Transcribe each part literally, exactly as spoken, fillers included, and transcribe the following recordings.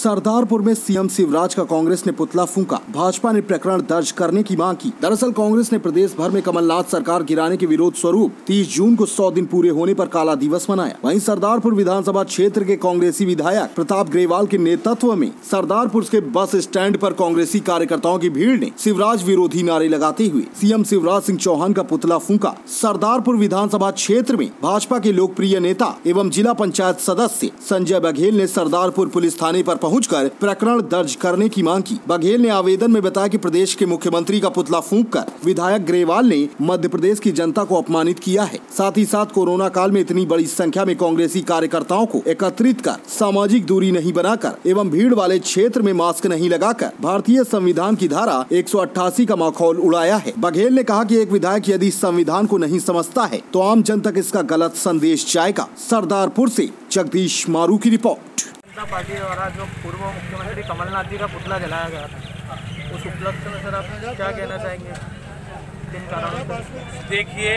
सरदारपुर में सीएम शिवराज का कांग्रेस ने पुतला फूंका, भाजपा ने प्रकरण दर्ज करने की मांग की। दरअसल कांग्रेस ने प्रदेश भर में कमलनाथ सरकार गिराने के विरोध स्वरूप तीस जून को सौ दिन पूरे होने पर काला दिवस मनाया। वहीं सरदारपुर विधानसभा क्षेत्र के कांग्रेसी विधायक प्रताप ग्रेवाल के नेतृत्व में सरदारपुर के बस स्टैंड पर कांग्रेसी कार्यकर्ताओं की भीड़ ने शिवराज विरोधी नारे लगाते हुए सीएम शिवराज सिंह चौहान का पुतला फूंका। सरदारपुर विधानसभा क्षेत्र में भाजपा के लोकप्रिय नेता एवं जिला पंचायत सदस्य संजय बघेल ने सरदारपुर पुलिस थाने पर पहुंचकर प्रकरण दर्ज करने की मांग की। बघेल ने आवेदन में बताया कि प्रदेश के मुख्यमंत्री का पुतला फूंककर विधायक ग्रेवाल ने मध्य प्रदेश की जनता को अपमानित किया है। साथ ही साथ कोरोना काल में इतनी बड़ी संख्या में कांग्रेसी कार्यकर्ताओं को एकत्रित कर सामाजिक दूरी नहीं बनाकर एवं भीड़ वाले क्षेत्र में मास्क नहीं लगाकर भारतीय संविधान की धारा एक सौ अट्ठासी का मखौल उड़ाया है। बघेल ने कहा कि एक विधायक यदि संविधान को नहीं समझता है तो आम जन तक इसका गलत संदेश जाएगा। सरदारपुर से जगदीश मारू की रिपोर्ट। जनता पार्टी द्वारा जो पूर्व मुख्यमंत्री कमलनाथ जी का पुतला जलाया गया था, उस उपलक्ष्य में सर आप क्या कहना चाहेंगे, किन कारणों से? देखिए,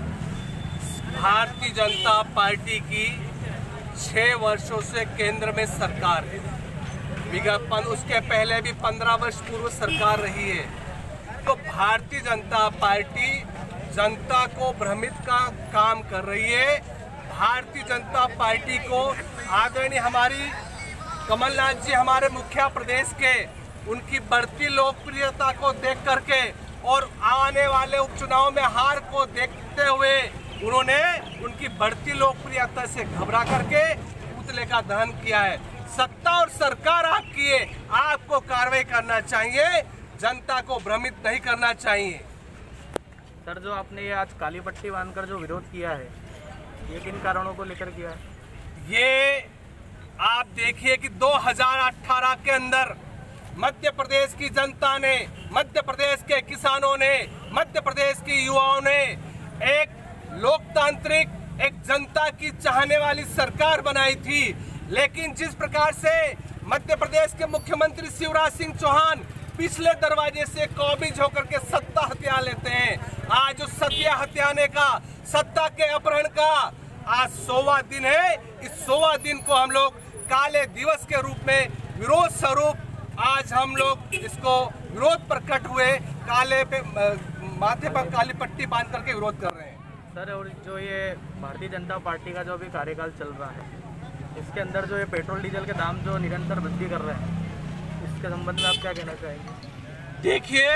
भारतीय जनता पार्टी की छः वर्षों से केंद्र में सरकार है। विगत उसके पहले भी पंद्रह वर्ष पूर्व सरकार रही है। तो भारतीय जनता पार्टी जनता को भ्रमित का काम कर रही है। भारतीय जनता पार्टी को आदरणीय हमारी कमलनाथ जी हमारे मुखिया प्रदेश के, उनकी बढ़ती लोकप्रियता को देख करके और आने वाले उपचुनाव में हार को देखते हुए उन्होंने उनकी बढ़ती लोकप्रियता से घबरा करके पुतले का दहन किया है। सत्ता और सरकार आपकी है, आपको कार्रवाई करना चाहिए, जनता को भ्रमित नहीं करना चाहिए। सर, जो आपने ये आज काली पट्टी बांधकर जो विरोध किया है, ये किन कारणों को लेकर किया है? ये आप देखिए कि दो हज़ार अठारह के अंदर मध्य प्रदेश की जनता ने, मध्य प्रदेश के किसानों ने, मध्य प्रदेश के युवाओं ने एक लोकतांत्रिक, एक जनता की चाहने वाली सरकार बनाई थी। लेकिन जिस प्रकार से मध्य प्रदेश के मुख्यमंत्री शिवराज सिंह चौहान पिछले दरवाजे से कॉबिज होकर के सत्ता हत्या लेते हैं, आज उस सत्ता हत्याने का, सत्ता के अपहरण का आज सौवा दिन है। इस सौवा दिन को हम लोग काले दिवस के रूप में विरोध स्वरूप आज हम लोग इसको विरोध प्रकट हुए, काले पे माथे पर काली पट्टी बांध करके विरोध कर रहे हैं। सर, और जो ये भारतीय जनता पार्टी का जो अभी कार्यकाल चल रहा है, इसके अंदर जो ये पेट्रोल डीजल के दाम जो निरंतर वृद्धि कर रहे हैं, इसके संबंध में आप क्या कहना चाहेंगे? देखिए,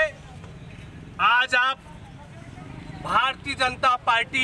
आज आप Bharatiya Janata party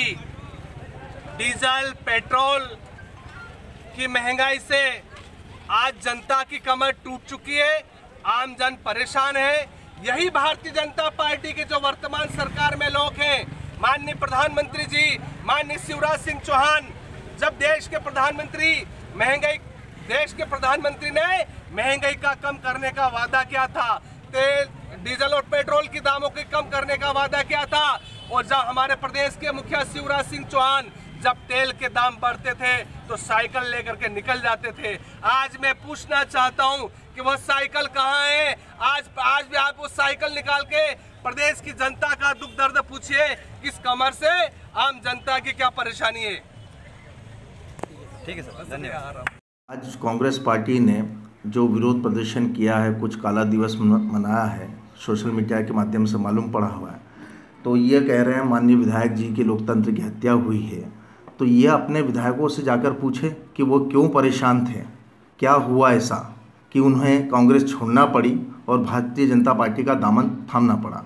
diesel petrol की महंगाई से आज जनता की कमर टूट चुकी है, आम जन परेशान है। यही भारतीय जनता पार्टी के जो वर्तमान सरकार में लोग हैं, माननीय प्रधानमंत्री जी, माननीय शिवराज सिंह चौहान, जब देश के प्रधानमंत्री महंगाई देश के प्रधानमंत्री ने महंगाई का कम करने का वादा किया था, तेल डीजल और पेट्रोल की दामों के कम करने का वादा किया था, और जब हमारे प्रदेश के मुखिया शिवराज सिंह चौहान जब तेल के दाम बढ़ते थे तो साइकिल लेकर के निकल जाते थे। आज मैं पूछना चाहता हूं कि वह साइकिल कहां है? आज आज भी आप वो साइकिल निकाल के प्रदेश की जनता का दुख दर्द पूछिए, किस कमर से आम जनता की क्या परेशानी है। ठीक है सर, धन्यवाद। आज कांग्रेस पार्टी ने जो विरोध प्रदर्शन किया है, कुछ काला दिवस मनाया है, सोशल मीडिया के माध्यम से मालूम पड़ा हुआ है, तो ये कह रहे हैं माननीय विधायक जी की लोकतंत्र की हत्या हुई है। तो ये अपने विधायकों से जाकर पूछे कि वो क्यों परेशान थे, क्या हुआ ऐसा कि उन्हें कांग्रेस छोड़ना पड़ी और भारतीय जनता पार्टी का दामन थामना पड़ा।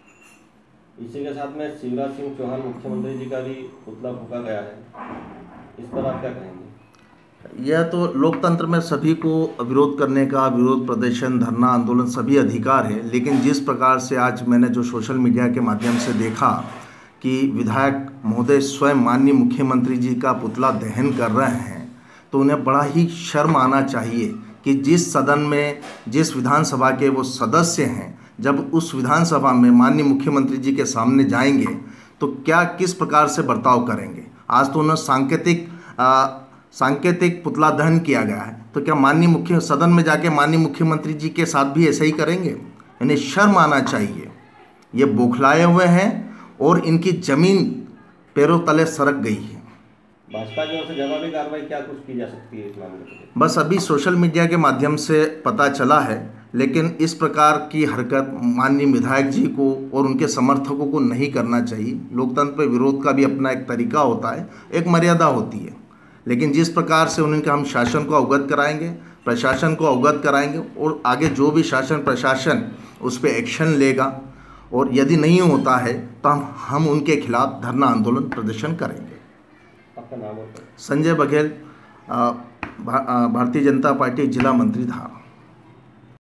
इसी के साथ में शिवराज सिंह चौहान मुख्यमंत्री जी का भी पुतला फूंका गया है, इस पर आप क्या कहेंगे? यह तो लोकतंत्र में सभी को विरोध करने का, विरोध प्रदर्शन, धरना, आंदोलन सभी अधिकार है, लेकिन जिस प्रकार से आज मैंने जो सोशल मीडिया के माध्यम से देखा कि विधायक महोदय स्वयं माननीय मुख्यमंत्री जी का पुतला दहन कर रहे हैं, तो उन्हें बड़ा ही शर्म आना चाहिए कि जिस सदन में, जिस विधानसभा के वो सदस्य हैं, जब उस विधानसभा में माननीय मुख्यमंत्री जी के सामने जाएंगे तो क्या किस प्रकार से बर्ताव करेंगे। आज तो उन्हें सांकेतिक सांकेतिक पुतला दहन किया गया है, तो क्या माननीय मुख्य सदन में जाके माननीय मुख्यमंत्री जी के साथ भी ऐसा ही करेंगे? इन्हें शर्म आना चाहिए। ये बौखलाए हुए हैं और इनकी ज़मीन पैरों तले सरक गई है। भाजपा की ओर से जवाबी कार्रवाई क्या कुछ की जा सकती है इस मामले में? बस अभी सोशल मीडिया के माध्यम से पता चला है, लेकिन इस प्रकार की हरकत माननीय विधायक जी को और उनके समर्थकों को नहीं करना चाहिए। लोकतंत्र में विरोध का भी अपना एक तरीका होता है, एक मर्यादा होती है, लेकिन जिस प्रकार से उनके हम शासन को अवगत कराएंगे, प्रशासन को अवगत कराएंगे और आगे जो भी शासन प्रशासन उस पर एक्शन लेगा और यदि नहीं होता है तो हम हम उनके खिलाफ धरना आंदोलन प्रदर्शन करेंगे। आपका नाम और? संजय बघेल, भारतीय जनता पार्टी जिला मंत्री धार।